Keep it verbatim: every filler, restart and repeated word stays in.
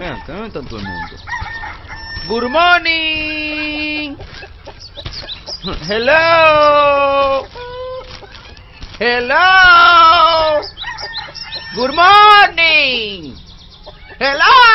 Vean, acá no está todo el mundo. Good morning. Hello. Hello. Good morning. Hello.